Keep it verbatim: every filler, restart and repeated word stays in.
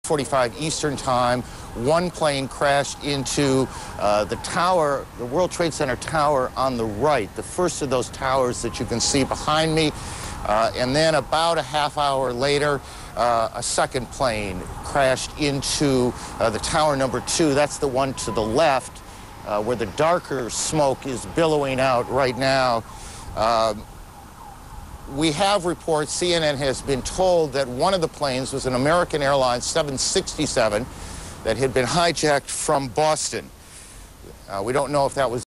forty-five Eastern Time, one plane crashed into uh, the tower, the World Trade Center tower on the right, the first of those towers that you can see behind me. Uh, and then about a half hour later, uh, a second plane crashed into uh, the tower number two. That's the one to the left, uh, where the darker smoke is billowing out right now. Uh, We have reports, C N N has been told that one of the planes was an American Airlines seven sixty-seven that had been hijacked from Boston. Uh, we don't know if that was